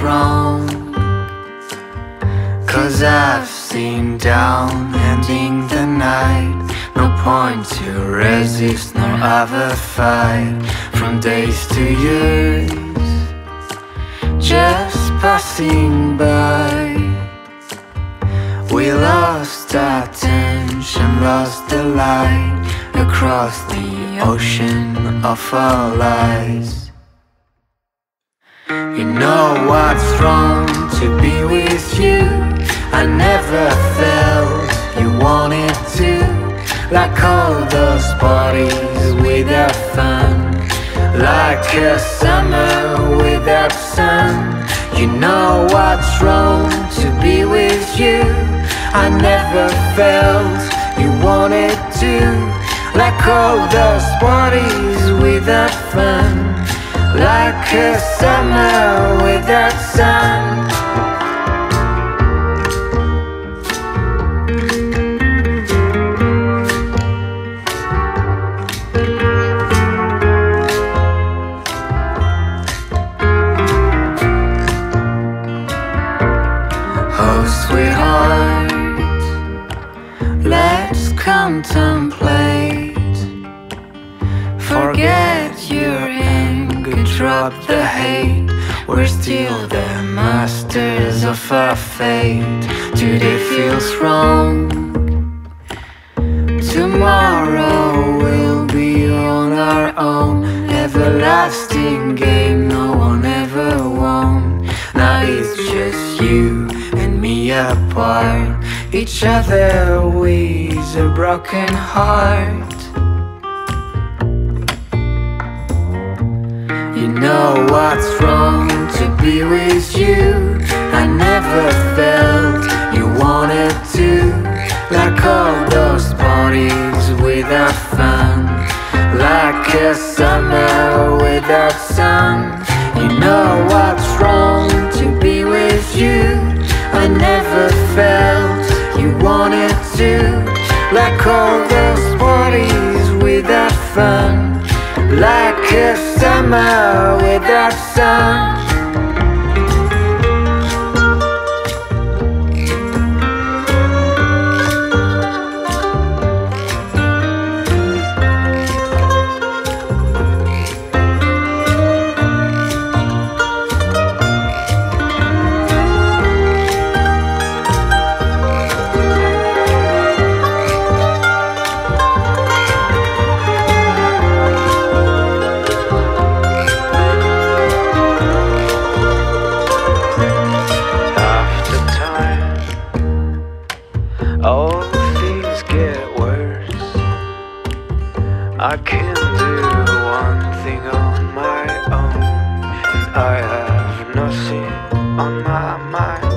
wrong, 'cause I've seen down ending the night. No point to resist nor ever fight. From days to years just passing by, we lost our attention, lost the light across the ocean of our lies. You know what's wrong to be with you. I never felt you wanted to, like all those parties without fun, like a summer without sun. You know what's wrong to be with you. I never felt you wanted to, like all those parties without fun, like a summer without sun. Oh sweetheart, let's contemplate. Forget your anger, drop the hate. We're still the masters of our fate. Today feels wrong, tomorrow we'll be on our own. Everlasting game no one ever won. Now it's just you and me apart, each other with a broken heart. You know what's wrong to be with you. I never felt you wanted to, like all those parties without fun, like a summer without sun. You know what's wrong to be with you. I never felt you wanted to, like all those parties without fun, like a summer without sun. All things get worse. I can do one thing on my own, and I have nothing on my mind.